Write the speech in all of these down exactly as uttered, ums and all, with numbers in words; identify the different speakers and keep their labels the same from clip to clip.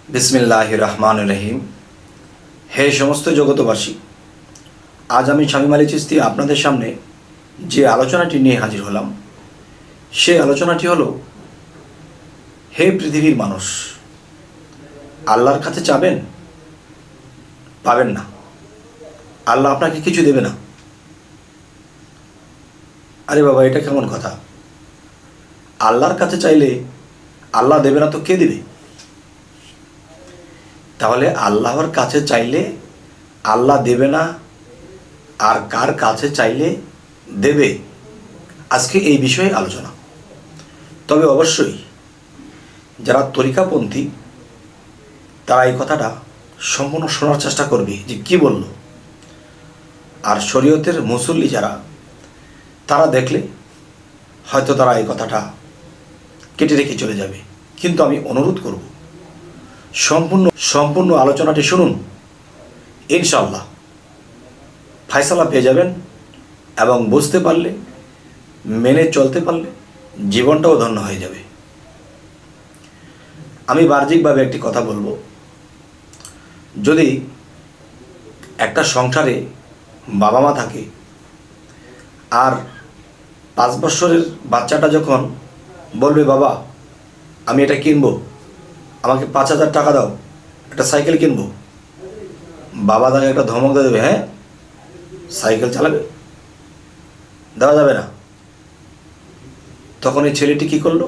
Speaker 1: बिस्मिल्लाहिर रहमानिर रहीम। हे समस्त जगतबासी, आज आमी शामीम आली चिश्ती आपनादेर सामने जे आलोचनाटी निये हाजिर हलाम से आलोचनाटी हलो, हे पृथिवीर मानुष, आल्लाहर काछे चाबेन पाबेन ना, आल्लाह आपनाके किछु देबे ना। अरे बाबा, एटा केमन कथा? आल्लाहर काछे चाइले आल्लाह देबे ना तो के देबे? ताहले आल्लाहर काछे चाइले आल्लाह देबे ना आर कार काछे चाइले देबे, आजके एई विषये आलोचना। तबे अवश्यई जारा तरिकापन्थी तारा एई कथाटा सम्पूर्ण शोनार चेष्टा करबे जे कि बोललो, आर शरियतेर मुसल्ली जारा तारा देखले हयतो तारा एई कथाटा केटे रेखे चले जाबे। किन्तु आमी अनुरोध करब सम्पूर्ण सम्पूर्ण आलोचनाटी शुनुन, इनशाल्लाह फैसला पेये जाबेन एबं बुझते पारले मेने चलते पारले जीवनटाओ धन्य हये जाबे। आमी बाह्यिकभावे एकटी कथा बोलबो, यदि एकटा संसारे बाबा मा थाके आर पाँच बछरेर बाच्चाटा जखन बोलबे बाबा आमी एटा किनबो, आमाके पाँच हज़ार टाका दाओ, एक साइकेल किनबो, बाबा ताके एक धमक दिये देबे, हाँ साइकेल चालाबे, देওয়া যাবে না। तखन এই ছেলেটি কি করলো?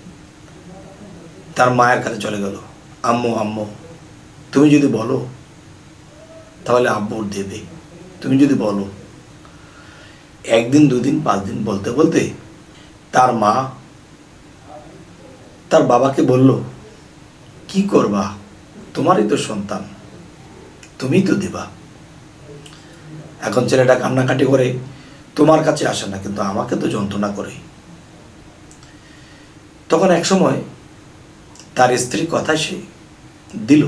Speaker 1: তার মায়ের কাছে চলে গেল, আম্মু আম্মু তুমি যদি বলো তাহলে আব্বুর দেবে, তুমি যদি বলো। একদিন দুদিন পাঁচ দিন বলতে বলতে তার মা তার বাবাকে বলল, কি করবা, তোমারই তো সন্তান, তুমি তো দিবা। এখন ছেলেটা কান্নাকাটি করে তোমার কাছে আসে না, কিন্তু আমাকে তো যন্ত্রণা করে। তখন এক সময় তার স্ত্রীর কথা সে দিল।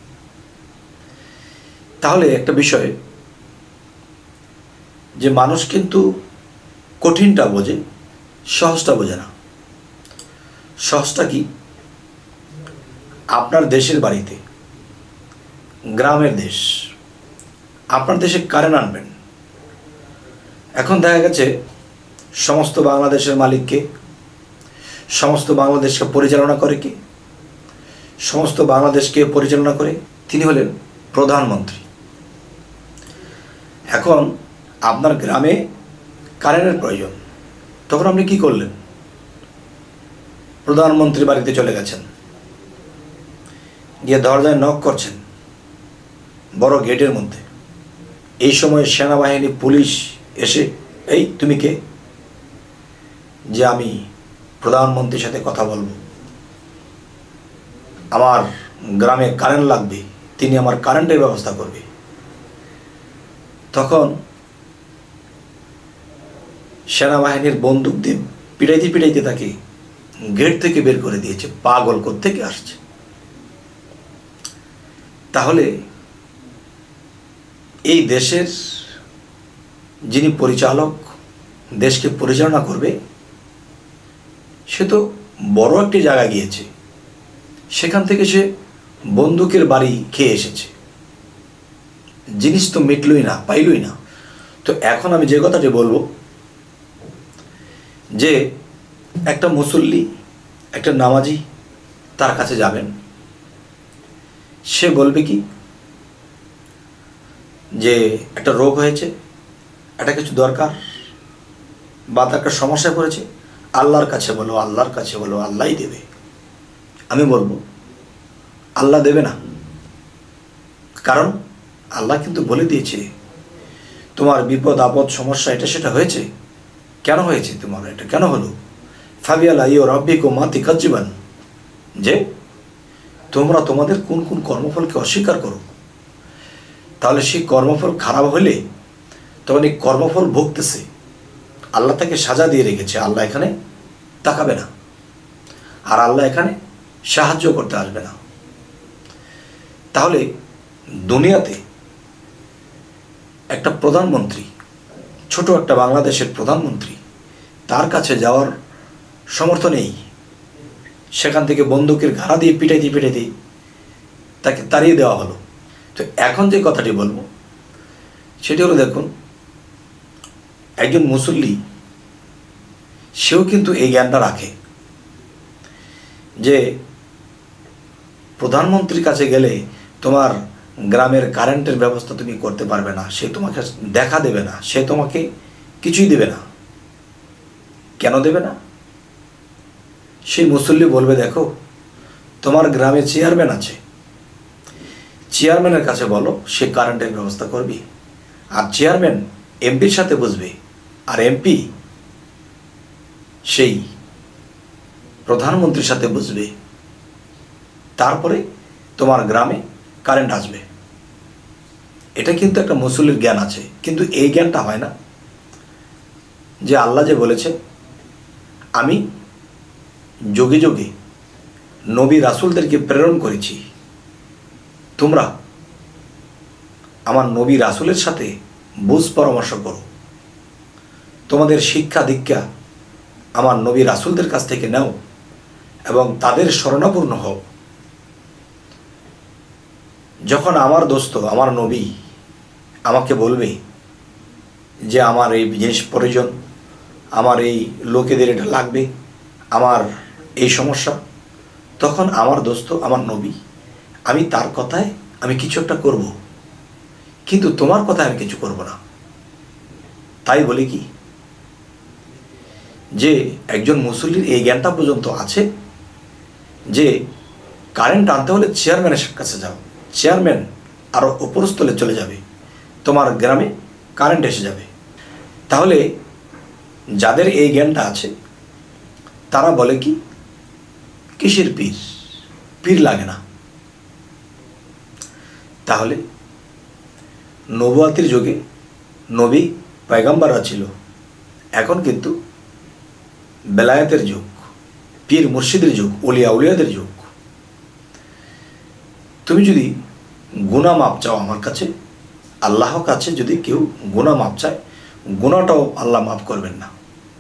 Speaker 1: তাহলে একটা বিষয় যে মানুষ কিন্তু কঠিনটা বোঝে, সহজটা বোঝে না। সহজটা কি? আপনার দেশের বাড়িতে, গ্রামের দেশ, আপনার দেশে কারেন্ট আনবেন। এখন দেখা গেছে সমস্ত বাংলাদেশের মালিককে, সমস্ত বাংলাদেশকে পরিচালনা করে কে? সমস্ত বাংলাদেশকে পরিচালনা করে তিনি হলেন প্রধানমন্ত্রী। এখন আপনার গ্রামে কারেন্টের প্রয়োজন, তখন আপনি কি করলেন? প্রধানমন্ত্রী বাড়িতে চলে গেছেন, গিয়ে দরজায় নক করছেন বড় গেটের মধ্যে। এই সময় সেনাবাহিনী পুলিশ এসে, এই তুমি কে? যে আমি প্রধানমন্ত্রীর সাথে কথা বলবো, আমার গ্রামে কারেন্ট লাগবে, তিনি আমার কারেন্টের ব্যবস্থা করবে। তখন সেনাবাহিনীর বন্দুক দিয়ে পিটাইতে পিটাইতে তাকে গেট থেকে বের করে দিয়েছে। পাগল কোত্থেকে আসছে? তাহলে এই দেশের যিনি পরিচালক, দেশকে পরিচালনা করবে, সে তো বড় একটি জায়গায় গিয়েছে, সেখান থেকে সে বন্দুকের বাড়ি খেয়ে এসেছে, জিনিস তো মিটলই না, পাইলই না। তো এখন আমি যে কথাটি বলবো, যে একটা মুসল্লি, একটা নামাজি তার কাছে যাবেন, সে বলবে কি যে একটা রোগ হয়েছে, একটা কিছু দরকার, বা তার একটা সমস্যায় পড়েছে, আল্লাহর কাছে বলো, আল্লাহর কাছে বলো, আল্লাহই দেবে। আমি বলবো আল্লাহ দেবে না, কারণ আল্লাহ কিন্তু বলে দিয়েছে তোমার বিপদ আপদ সমস্যা এটা সেটা হয়েছে, কেন হয়েছে, তোমার এটা কেন হলো? ফাবিয়ালা ইউ রাব্বিকুম মা তুকাজ্জিবান, যে তোমরা তোমাদের কোন কোন কর্মফলকে অস্বীকার করো। তাহলে সেই কর্মফল খারাপ হলে তখন এই কর্মফল ভুগতেছে, আল্লাহ তাকে সাজা দিয়ে রেখেছে, আল্লাহ এখানে তাকাবে না, আর আল্লাহ এখানে সাহায্য করতে আসবে না। তাহলে দুনিয়াতে একটা প্রধানমন্ত্রী, ছোট একটা বাংলাদেশের প্রধানমন্ত্রী, তার কাছে যাওয়ার সমর্থ নেই, সেখান থেকে বন্দুকের ঘাড়া দিয়ে পিটাইতে পিটাইতে তাকে তাড়িয়ে দেওয়া হলো। তো এখন যে কথাটি বলবো সেটি হলো, দেখুন, একজন মুসল্লি সেও কিন্তু এই জ্ঞানটা রাখে যে প্রধানমন্ত্রীর কাছে গেলে তোমার গ্রামের কারেন্টের ব্যবস্থা তুমি করতে পারবে না, সে তোমাকে দেখা দেবে না, সে তোমাকে কিছুই দেবে না। কেন দেবে না? সেই মুসল্লি বলবে, দেখো তোমার গ্রামে চেয়ারম্যান আছে, চেয়ারম্যানের কাছে বলো, সে কারেন্টের ব্যবস্থা করবে। আর চেয়ারম্যান এমপির সাথে বুঝবে, আর এমপি সেই প্রধানমন্ত্রীর সাথে বুঝবে, তারপরে তোমার গ্রামে কারেন্ট আসবে। এটা কিন্তু একটা মুসল্লির জ্ঞান আছে। কিন্তু এই জ্ঞানটা হয় না যে আল্লাহ যে বলেছে আমি যোগে যোগে নবী রাসূলদেরকে প্রেরণ করেছি, তোমরা আমার নবী রাসূলের সাথে বুঝ পরামর্শ করো, তোমাদের শিক্ষা দীক্ষা আমার নবী রাসূলদের কাছ থেকে নাও এবং তাদের শরণাপন্ন হও। যখন আমার দোস্ত আমার নবী আমাকে বলবে যে আমার এই জিনিস প্রয়োজন, আমার এই লোকেদের এটা লাগবে, আমার এই সমস্যা, তখন আমার দোস্ত আমার নবী আমি তার কথায় আমি কিছু একটা করব, কিন্তু তোমার কথায় আমি কিছু করব না। তাই বলি কি যে একজন মুসল্লির এই জ্ঞানটা পর্যন্ত আছে যে কারেন্ট আনতে হলে চেয়ারম্যানের কাছে যাও, চেয়ারম্যান আরও উপরস্থলে চলে যাবে, তোমার গ্রামে কারেন্ট এসে যাবে। তাহলে যাদের এই জ্ঞানটা আছে তারা বলে কি, কিসের পীর, পীর লাগে না। তাহলে নবুয়াতির যুগে নবী পয়গম্বররা ছিল, এখন কিন্তু বেলায়েতের যুগ, পীর মুর্শিদের যুগ, ওলিয়া উলিয়াদের যুগ। তুমি যদি গুনাহ মাপ চাও আমার কাছে, আল্লাহ কাছে যদি কেউ গুনাহ মাপ চায়, গুনাহটাও আল্লাহ মাফ করবেন না।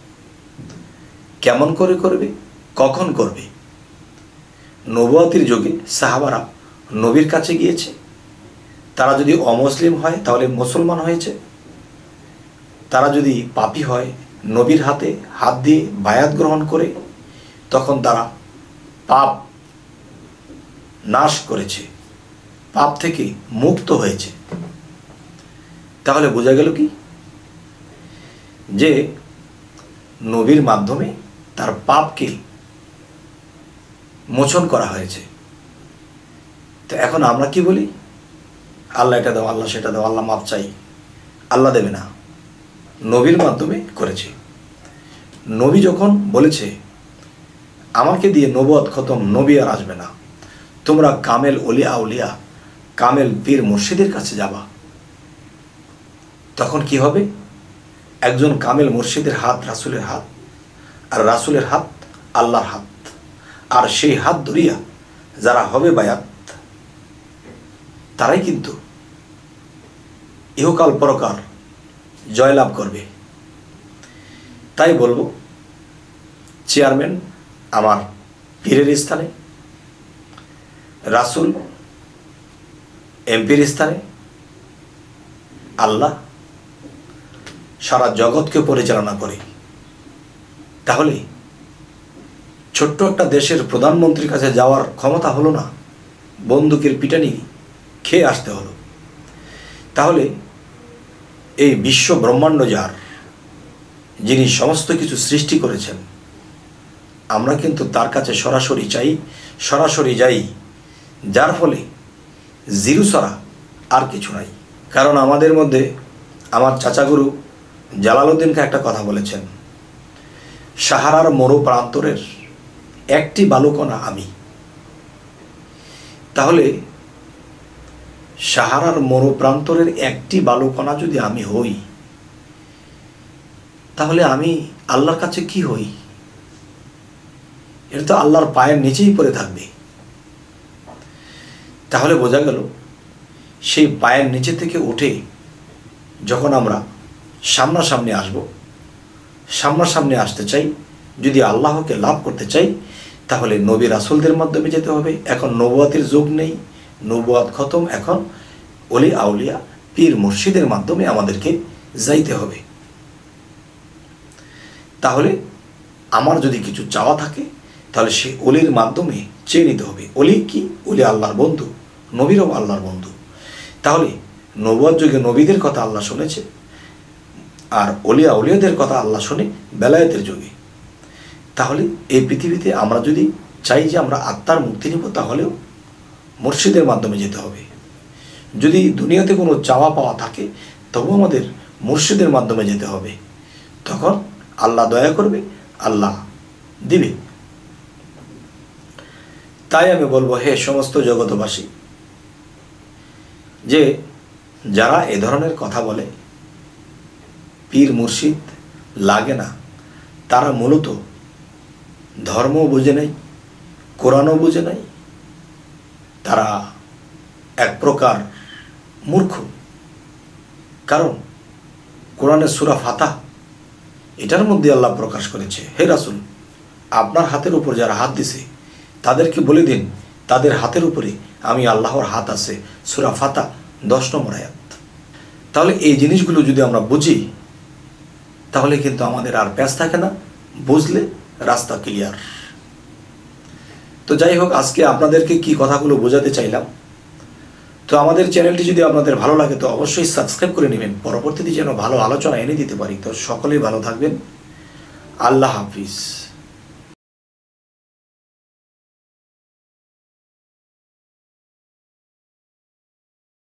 Speaker 1: কেমন করে করবে, কখন করবে? নবুয়াতির যুগে সাহাবারা নবীর কাছে গিয়েছে, তারা যদি অমুসলিম হয় তাহলে মুসলমান হয়েছে, তারা যদি পাপী হয় নবীর হাতে হাত দিয়ে বায়াত গ্রহণ করে তখন তারা পাপ নাশ করেছে, পাপ থেকে মুক্ত হয়েছে। তাহলে বোঝা গেল কি যে নবীর মাধ্যমে তার পাপকে মোচন করা হয়েছে। তো এখন আমরা কি বলি, আল্লাহ এটা দাও, আল্লাহ সেটা দাও, আল্লাহ মাপ চাই, আল্লাহ দেবে না, নবীর মাধ্যমে করেছে। নবী যখন বলেছে আমাকে দিয়ে নবুয়ত খতম, নবী আর আসবে না, তোমরা কামেল ওলিয়া আউলিয়া কামেল পীর মুর্শিদের কাছে যাবা, তখন কি হবে? একজন কামেল মুর্শিদের হাত রাসূলের হাত, আর রাসূলের হাত আল্লাহর হাত, আর সেই হাত ধরিয়া যারা হবে বায়াত তারাই কিন্তু ইহকাল পরকাল জয়লাভ করবে। তাই বলবো, চেয়ারম্যান আমার পীরের স্থানে, রাসূল এমপির স্থানে, আল্লাহ সারা জগৎকে পরিচালনা করে। তাহলে ছোট্ট একটা দেশের প্রধানমন্ত্রীর কাছে যাওয়ার ক্ষমতা হলো না, বন্দুকের পিটানি খেয়ে আসতে হলো। তাহলে এই বিশ্ব ব্রহ্মাণ্ড যার, যিনি সমস্ত কিছু সৃষ্টি করেছেন, আমরা কিন্তু তার কাছে সরাসরি চাই, সরাসরি যাই, যার ফলে জিরু ছাড়া আর কিছু নাই। কারণ আমাদের মধ্যে আমার চাচাগুরু জালালউদ্দিনকে একটা কথা বলেছেন, সাহারার মরু প্রান্তরের একটি বালুকণা আমি। তাহলে সাহারার মরু প্রান্তরের একটি বালুকণা যদি আমি হই, তাহলে আমি আল্লাহর কাছে কি হই? এটা তো আল্লাহর পায়ের নিচেই পড়ে থাকবে। তাহলে বোঝা গেল সেই পায়ের নিচে থেকে উঠে যখন আমরা সামনাসামনি আসব, সামনাসামনি আসতে চাই, যদি আল্লাহকে লাভ করতে চাই, তাহলে নবী রাসূলদের মাধ্যমে যেতে হবে। এখন নবুয়াতের যুগ নেই, নবুয়াত খতম, এখন ওলি আউলিয়া পীর মুর্শিদের মাধ্যমে আমাদেরকে যাইতে হবে। তাহলে আমার যদি কিছু চাওয়া থাকে তাহলে সে অলির মাধ্যমে চেয়ে নিতে হবে। অলি কি? অলি আল্লাহর বন্ধু, নবীরও আল্লাহর বন্ধু। তাহলে নবুয়াত যুগে নবীদের কথা আল্লাহ শুনেছে, আর অলিয়া অলিয়াদের কথা আল্লাহ শুনে বেলায়েতের যুগে। তাহলে এই পৃথিবীতে আমরা যদি চাই যে আমরা আত্মার মুক্তি নিব, তাহলেও মুর্শিদের মাধ্যমে যেতে হবে। যদি দুনিয়াতে কোনো চাওয়া পাওয়া থাকে তবু আমাদের মুর্শিদের মাধ্যমে যেতে হবে, তখন আল্লাহ দয়া করবে, আল্লাহ দিবে। তাই আমি বলবো, হে সমস্ত জগতবাসী, যে যারা এ ধরনের কথা বলে পীর মুর্শিদ লাগে না, তারা মূলত ধর্মও বুঝে নাই, কোরআনও বুঝে নাই, তারা এক প্রকার মূর্খ। কারণ কোরআনের সূরা ফাতিহা এটার মধ্যে আল্লাহ প্রকাশ করেছে, হে রাসূল, আপনার হাতের উপর যারা হাত দিছে তাদেরকে বলে দিন তাদের হাতের উপরে আমি আল্লাহর হাত আছে। সূরা ফাতিহা দশ নম্বর আয়াত। তাহলে এই জিনিসগুলো যদি আমরা বুঝি তাহলে কিন্তু আমাদের আর প্যাঁচ থাকে না, বুঝলে রাস্তা ক্লিয়ার। তো যাই হোক, আজকে আপনাদেরকে কি কথাগুলো বোঝাতে চাইলাম। তো আমাদের চ্যানেলটি যদি আপনাদের ভালো লাগে তো অবশ্যই সাবস্ক্রাইব করে নেবেন, পরবর্তীতে যেন ভালো আলোচনা এনে দিতে পারি। তো সকলেই ভালো থাকবেন, আল্লাহ হাফিজ।